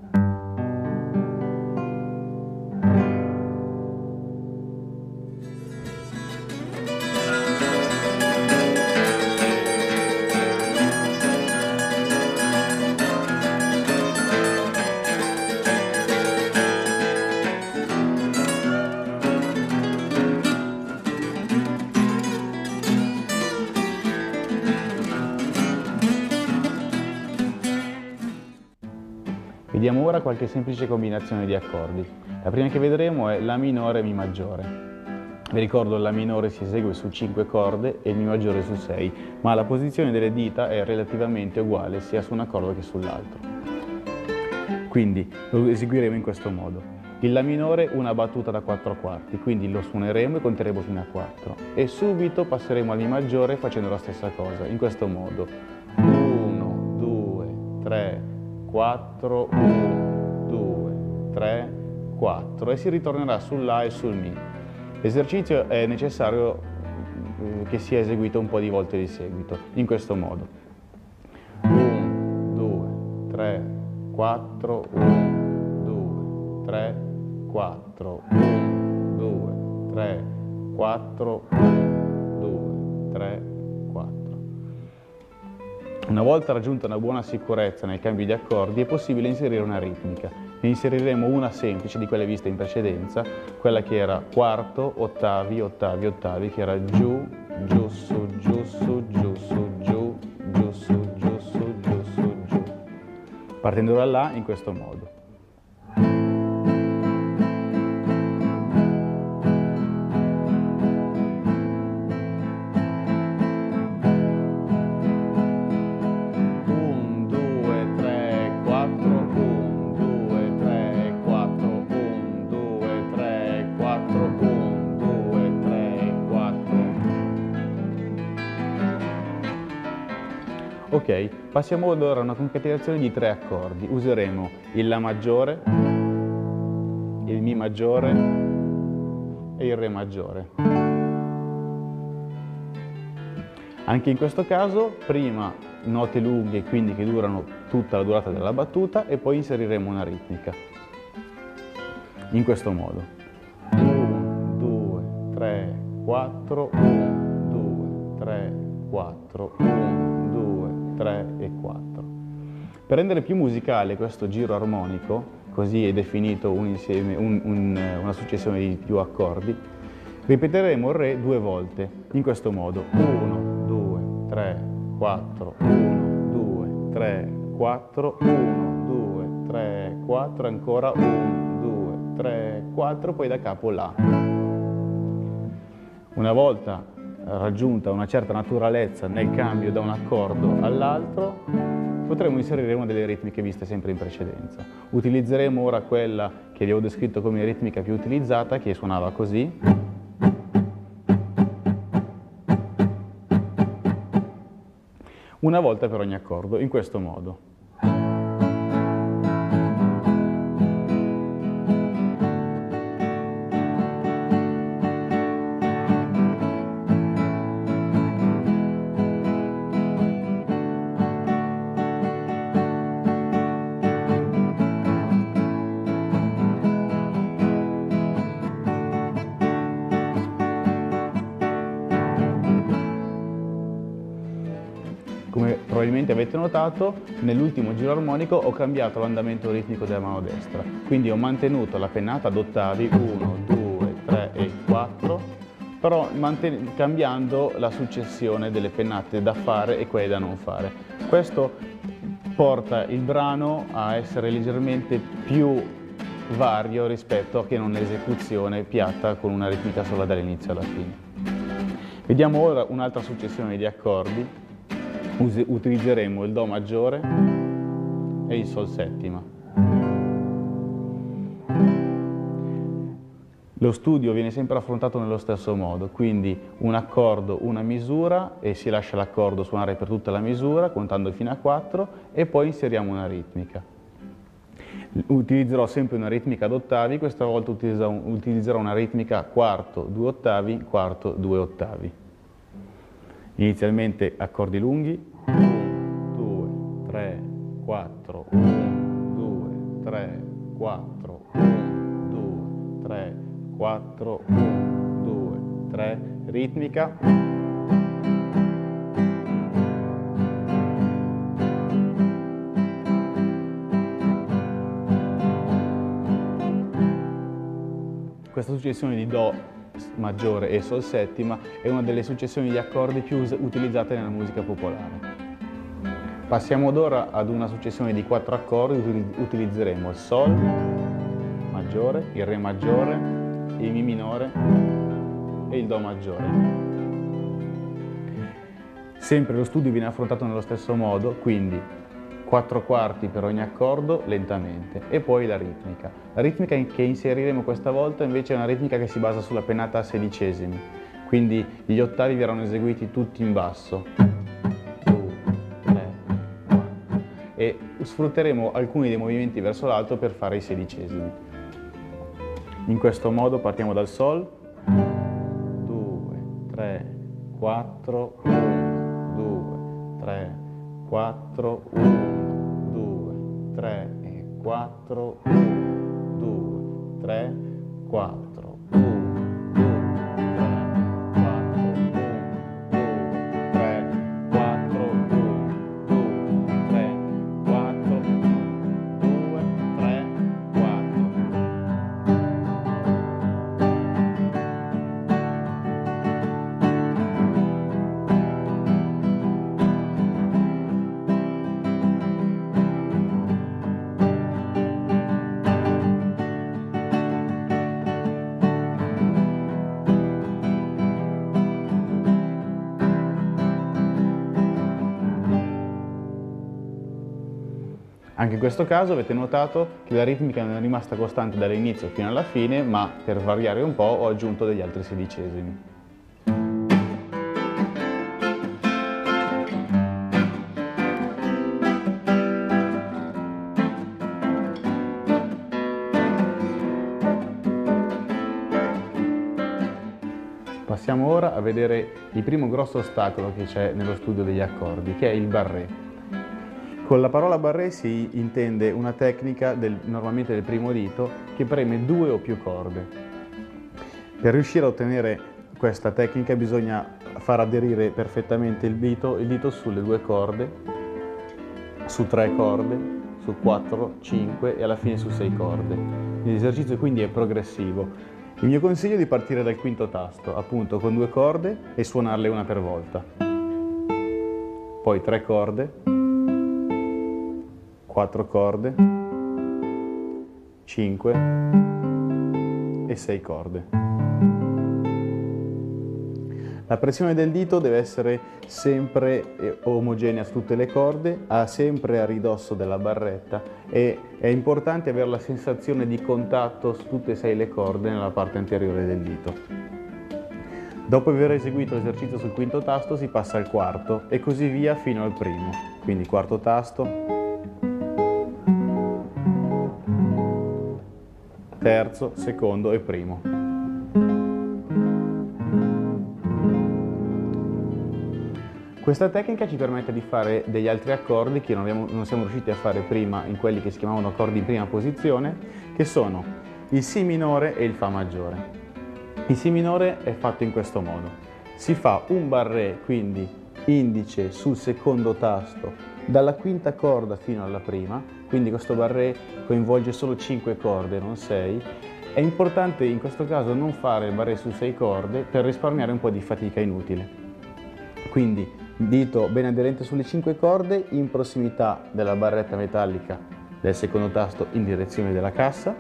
Vediamo ora qualche semplice combinazione di accordi. La prima che vedremo è La minore e Mi maggiore. Vi ricordo che La minore si esegue su cinque corde e il Mi maggiore su sei, ma la posizione delle dita è relativamente uguale sia su un accordo che sull'altro. Quindi lo eseguiremo in questo modo. Il La minore una battuta da quattro quarti, quindi lo suoneremo e conteremo fino a quattro. E subito passeremo al Mi maggiore facendo la stessa cosa, in questo modo. uno, due, tre, quattro, uno, due, tre, quattro e si ritornerà sul La e sul Mi. L'esercizio è necessario che sia eseguito un po' di volte di seguito, in questo modo. uno, due, tre, quattro, uno, due, tre, quattro, uno, due, tre, quattro, uno, due, tre, quattro. Una volta raggiunta una buona sicurezza nel cambio di accordi è possibile inserire una ritmica. Ne inseriremo una semplice di quelle viste in precedenza, quella che era quarto, ottavi, ottavi, ottavi, che era giù, giù, su, giù, su, giù, su, giù, giù, su, giù, su, giù, su, giù. Partendo da là in questo modo. Ok, passiamo ora a una concatenazione di tre accordi. Useremo il La maggiore, il Mi maggiore e il Re maggiore. Anche in questo caso, prima note lunghe, quindi che durano tutta la durata della battuta, e poi inseriremo una ritmica. In questo modo. uno, due, tre, quattro, uno, due, tre, quattro, uno, due, tre e quattro. Per rendere più musicale questo giro armonico, così è definito un insieme, un, un, una successione di più accordi, ripeteremo il Re due volte, in questo modo. uno, due, tre, quattro, uno, due, tre, quattro, uno, due, tre, quattro, ancora uno, due, tre, quattro, poi da capo La. Una volta raggiunta una certa naturalezza nel cambio da un accordo all'altro, potremo inserire una delle ritmiche viste sempre in precedenza. Utilizzeremo ora quella che vi ho descritto come ritmica più utilizzata, che suonava così. Una volta per ogni accordo, in questo modo. probabilmente avete notato, nell'ultimo giro armonico ho cambiato l'andamento ritmico della mano destra, quindi ho mantenuto la pennata ad ottavi, uno, due, tre e quattro, però cambiando la successione delle pennate da fare e quelle da non fare. Questo porta il brano a essere leggermente più vario rispetto che non l'esecuzione piatta con una ritmica sola dall'inizio alla fine. Vediamo ora un'altra successione di accordi. Utilizzeremo il Do maggiore e il Sol settima. Lo studio viene sempre affrontato nello stesso modo, quindi un accordo, una misura e si lascia l'accordo suonare per tutta la misura contando fino a quattro e poi inseriamo una ritmica. Utilizzerò sempre una ritmica ad ottavi, questa volta utilizzerò una ritmica quarto, due ottavi, quarto, due ottavi. Inizialmente accordi lunghi, uno, due, tre, quattro, uno, due, tre, quattro, uno, due, tre, quattro, uno, due, tre, ritmica. Questa successione di Do maggiore e Sol settima è una delle successioni di accordi più utilizzate nella musica popolare. Passiamo ad ora ad una successione di quattro accordi, utilizzeremo il Sol maggiore, il Re maggiore, il Mi minore e il Do maggiore. Sempre lo studio viene affrontato nello stesso modo, quindi quattro quarti per ogni accordo lentamente e poi la ritmica. La ritmica che inseriremo questa volta invece è una ritmica che si basa sulla pennata a sedicesimi, quindi gli ottavi verranno eseguiti tutti in basso. due, tre, quattro. E sfrutteremo alcuni dei movimenti verso l'alto per fare i sedicesimi. In questo modo partiamo dal Sol, due, tre, quattro, uno, due, tre, quattro, uno, tre e quattro, uno, due, tre, quattro, uno, due, tre, quattro, uno, due, tre, quattro, uno, due, tre, quattro. Anche in questo caso avete notato che la ritmica non è rimasta costante dall'inizio fino alla fine, ma per variare un po' ho aggiunto degli altri sedicesimi. Passiamo ora a vedere il primo grosso ostacolo che c'è nello studio degli accordi, che è il barré. Con la parola barré si intende una tecnica del, normalmente del primo dito che preme due o più corde. Per riuscire a ottenere questa tecnica bisogna far aderire perfettamente il dito, il dito sulle due corde, su tre corde, su quattro, cinque e alla fine su sei corde. L'esercizio quindi è progressivo. Il mio consiglio è di partire dal quinto tasto, appunto con due corde e suonarle una per volta. Poi tre corde, quattro corde, cinque e sei corde. La pressione del dito deve essere sempre omogenea su tutte le corde, sempre a ridosso della barretta e è importante avere la sensazione di contatto su tutte e sei le corde nella parte anteriore del dito. Dopo aver eseguito l'esercizio sul quinto tasto si passa al quarto e così via fino al primo. Quindi quarto tasto, terzo, secondo e primo. Questa tecnica ci permette di fare degli altri accordi che non, abbiamo, non siamo riusciti a fare prima in quelli che si chiamavano accordi in prima posizione, che sono il Si minore e il Fa maggiore. Il Si minore è fatto in questo modo. Si fa un barré, quindi indice sul secondo tasto dalla quinta corda fino alla prima, quindi questo barré coinvolge solo cinque corde, non sei. È importante in questo caso non fare il barré su sei corde per risparmiare un po' di fatica inutile. Quindi dito ben aderente sulle cinque corde in prossimità della barretta metallica del secondo tasto in direzione della cassa.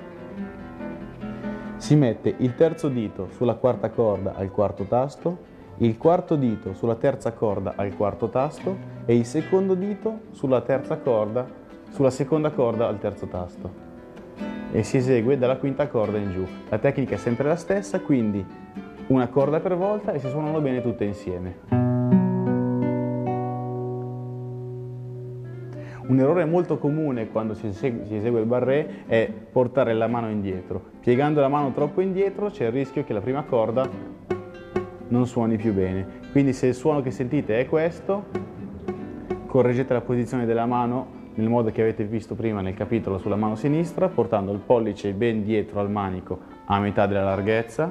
Si mette il terzo dito sulla quarta corda al quarto tasto, il quarto dito sulla terza corda al quarto tasto e il secondo dito sulla terza corda, sulla seconda corda al terzo tasto. E si esegue dalla quinta corda in giù. La tecnica è sempre la stessa, quindi una corda per volta e si suonano bene tutte insieme. Un errore molto comune quando si esegue, si esegue il barré è portare la mano indietro. Piegando la mano troppo indietro c'è il rischio che la prima corda non suoni più bene. Quindi se il suono che sentite è questo, correggete la posizione della mano nel modo che avete visto prima nel capitolo sulla mano sinistra, portando il pollice ben dietro al manico a metà della larghezza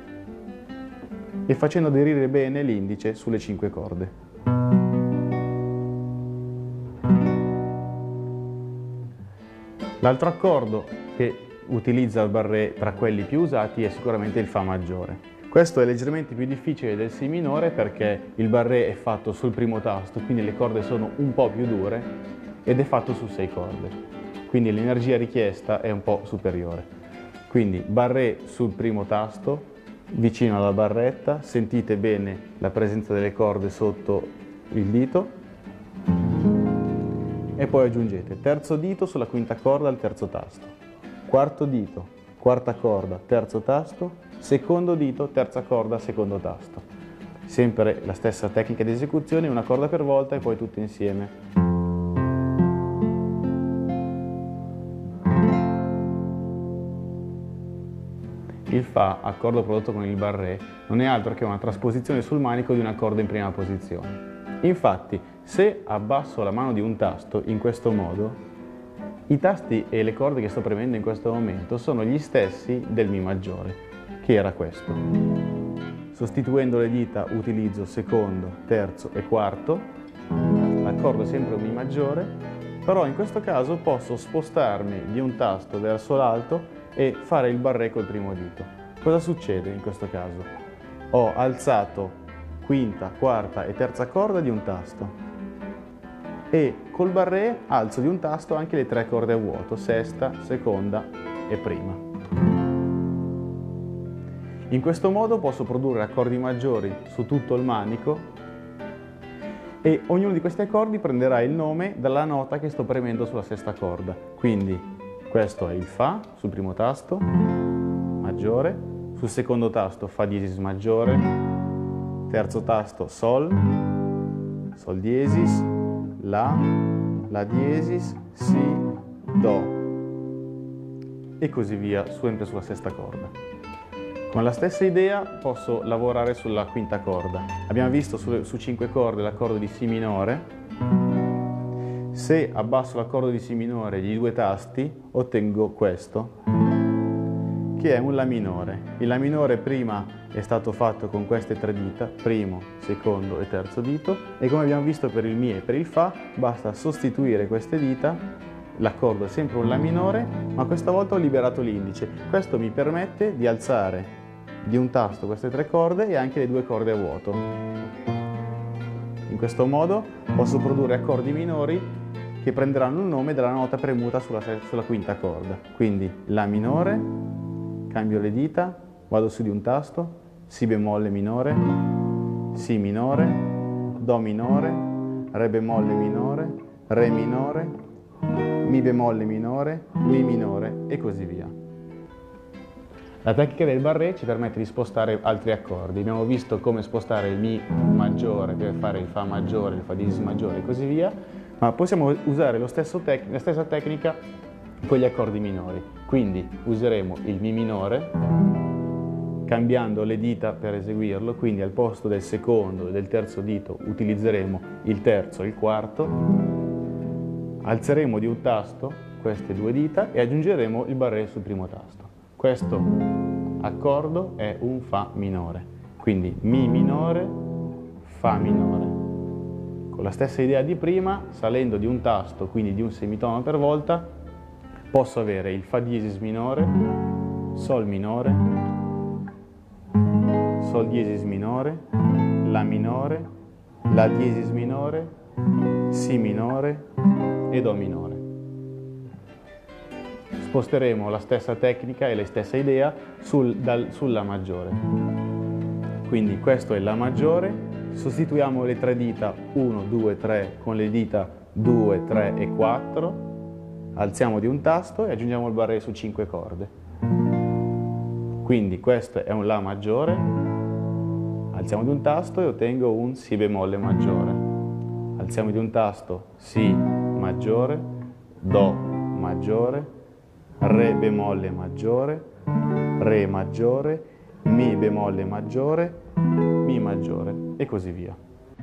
e facendo aderire bene l'indice sulle cinque corde. L'altro accordo che utilizza il barré tra quelli più usati è sicuramente il Fa maggiore. Questo è leggermente più difficile del Si minore perché il barré è fatto sul primo tasto, quindi le corde sono un po' più dure ed è fatto su sei corde, quindi l'energia richiesta è un po' superiore. Quindi barré sul primo tasto, vicino alla barretta, sentite bene la presenza delle corde sotto il dito e poi aggiungete terzo dito sulla quinta corda al terzo tasto, quarto dito, quarta corda, terzo tasto, secondo dito, terza corda, secondo tasto. Sempre la stessa tecnica di esecuzione, una corda per volta e poi tutte insieme. Il Fa, accordo prodotto con il barré, non è altro che una trasposizione sul manico di un accordo in prima posizione. Infatti, se abbasso la mano di un tasto in questo modo, i tasti e le corde che sto premendo in questo momento sono gli stessi del Mi maggiore, che era questo. Sostituendo le dita utilizzo secondo, terzo e quarto, l'accordo è sempre un Mi maggiore, però in questo caso posso spostarmi di un tasto verso l'alto e fare il barré col primo dito. Cosa succede in questo caso? Ho alzato quinta, quarta e terza corda di un tasto e col barré alzo di un tasto anche le tre corde a vuoto, sesta, seconda e prima. In questo modo posso produrre accordi maggiori su tutto il manico e ognuno di questi accordi prenderà il nome dalla nota che sto premendo sulla sesta corda. Quindi questo è il Fa sul primo tasto, maggiore, sul secondo tasto Fa diesis maggiore, terzo tasto Sol, Sol diesis, La, La diesis, Si, Do e così via, sempre sulla sesta corda. Con la stessa idea posso lavorare sulla quinta corda. Abbiamo visto su, su cinque corde l'accordo di Si minore. Se abbasso l'accordo di Si minore di due tasti, ottengo questo, che è un La minore. Il La minore prima è stato fatto con queste tre dita, primo, secondo e terzo dito, e come abbiamo visto per il Mi e per il Fa, basta sostituire queste dita, l'accordo è sempre un La minore, ma questa volta ho liberato l'indice. Questo mi permette di alzare di un tasto queste tre corde e anche le due corde a vuoto. In questo modo posso produrre accordi minori che prenderanno il nome dalla nota premuta sulla, sulla quinta corda. Quindi La minore, cambio le dita, vado su di un tasto, Si bemolle minore, Si minore, Do minore, Re bemolle minore, Re minore, Mi bemolle minore, Mi minore e così via. La tecnica del barré ci permette di spostare altri accordi. Abbiamo visto come spostare il Mi maggiore per fare il Fa maggiore, il Fa diesis maggiore e così via, ma possiamo usare lo stesso tec- la stessa tecnica con gli accordi minori. Quindi useremo il Mi minore, cambiando le dita per eseguirlo, quindi al posto del secondo e del terzo dito utilizzeremo il terzo e il quarto, alzeremo di un tasto queste due dita e aggiungeremo il barré sul primo tasto. Questo accordo è un Fa minore, quindi Mi minore, Fa minore, Con la stessa idea di prima, salendo di un tasto, quindi di un semitono per volta, posso avere il Fa diesis minore, Sol minore, Sol diesis minore, La minore, La diesis minore, Si minore e Do minore. Sposteremo la stessa tecnica e la stessa idea sul, dal, sulla maggiore. Quindi questo è La maggiore, sostituiamo le tre dita uno, due, tre con le dita due, tre e quattro, alziamo di un tasto e aggiungiamo il barré su cinque corde. Quindi questo è un La maggiore, alziamo di un tasto e ottengo un Si bemolle maggiore. Alziamo di un tasto, Si maggiore, Do maggiore, Re bemolle maggiore, Re maggiore, Mi bemolle maggiore, Mi maggiore e così via.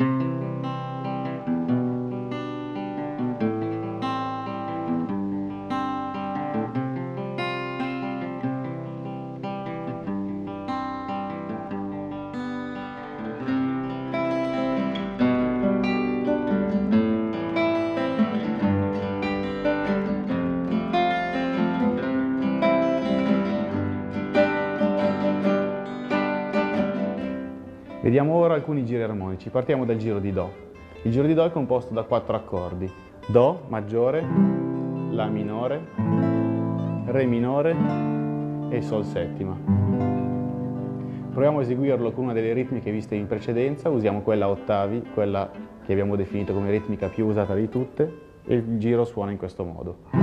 Vediamo ora alcuni giri armonici. Partiamo dal giro di Do. Il giro di Do è composto da quattro accordi: Do maggiore, La minore, Re minore e Sol settima. Proviamo a eseguirlo con una delle ritmiche viste in precedenza. Usiamo quella a ottavi, quella che abbiamo definito come ritmica più usata di tutte, e il giro suona in questo modo.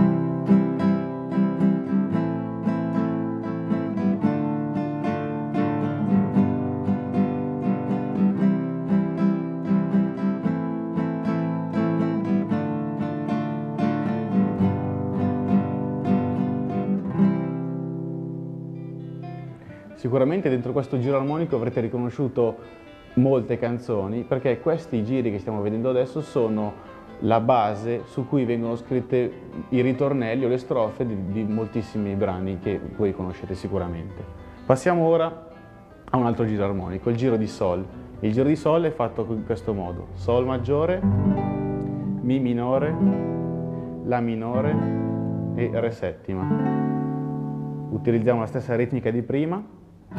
Sicuramente dentro questo giro armonico avrete riconosciuto molte canzoni, perché questi giri che stiamo vedendo adesso sono la base su cui vengono scritte i ritornelli o le strofe di, di moltissimi brani che voi conoscete sicuramente. Passiamo ora a un altro giro armonico, il giro di Sol. Il giro di Sol è fatto in questo modo: Sol maggiore, Mi minore, La minore e Re settima. Utilizziamo la stessa ritmica di prima.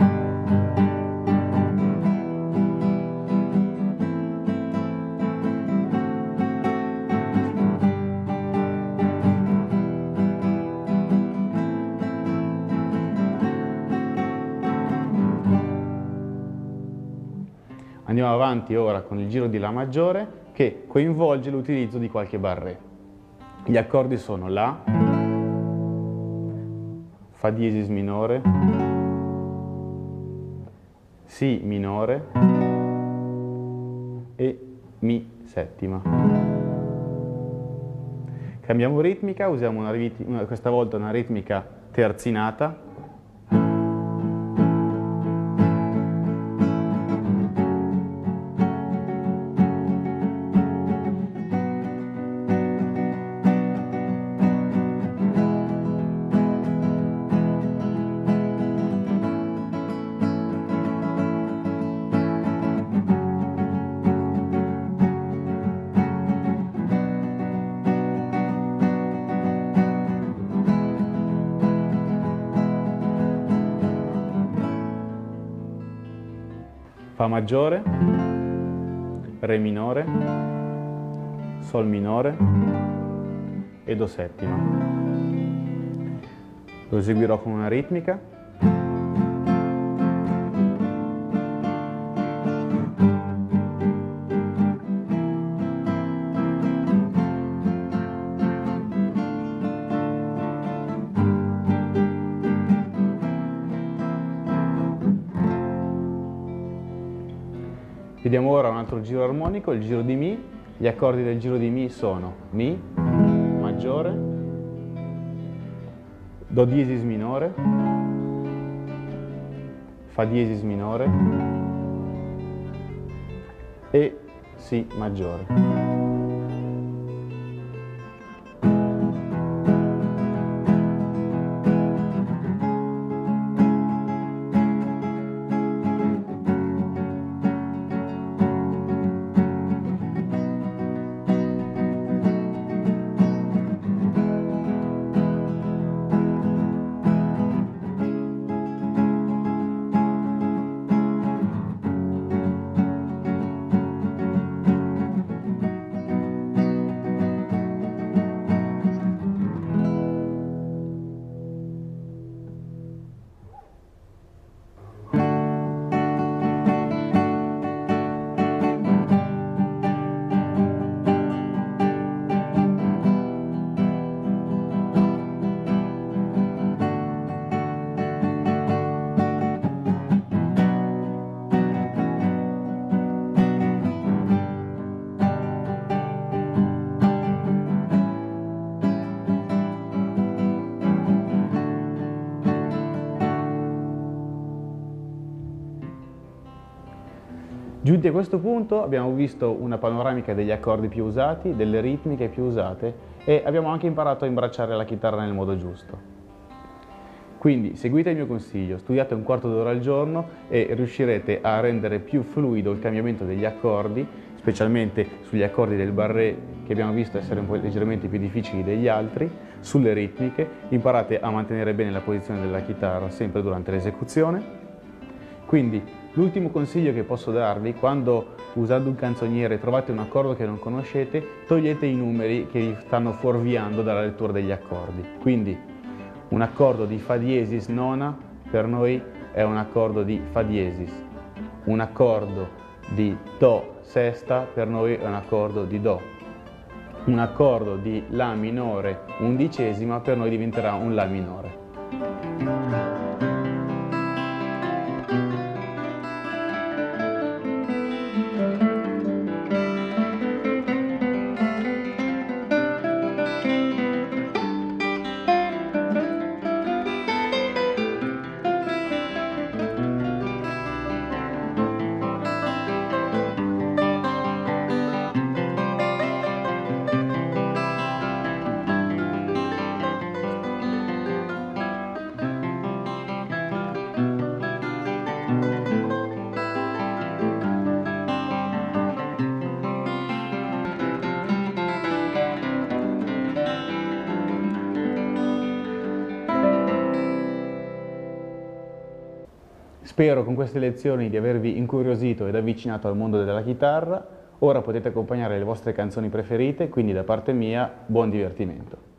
Andiamo avanti ora con il giro di La maggiore, che coinvolge l'utilizzo di qualche barré. Gli accordi sono La, Fa diesis minore, Si minore e Mi settima. Cambiamo ritmica, usiamo una, una, questa volta una ritmica terzinata. Fa maggiore, Re minore, Sol minore e Do settima. Lo eseguirò con una ritmica. Vediamo ora un altro giro armonico, il giro di Mi. Gli accordi del giro di Mi sono Mi maggiore, Do diesis minore, Fa diesis minore e Si maggiore. Giunti a questo punto abbiamo visto una panoramica degli accordi più usati, delle ritmiche più usate e abbiamo anche imparato a imbracciare la chitarra nel modo giusto. Quindi seguite il mio consiglio, studiate un quarto d'ora al giorno e riuscirete a rendere più fluido il cambiamento degli accordi, specialmente sugli accordi del barré che abbiamo visto essere un po' leggermente più difficili degli altri, sulle ritmiche, imparate a mantenere bene la posizione della chitarra sempre durante l'esecuzione. Quindi l'ultimo consiglio che posso darvi, quando usando un canzoniere trovate un accordo che non conoscete, togliete i numeri che vi stanno fuorviando dalla lettura degli accordi. Quindi un accordo di Fa diesis nona per noi è un accordo di Fa diesis, un accordo di Do sesta per noi è un accordo di Do, un accordo di La minore undicesima per noi diventerà un La minore. Spero con queste lezioni di avervi incuriosito ed avvicinato al mondo della chitarra. Ora potete accompagnare le vostre canzoni preferite, quindi da parte mia buon divertimento.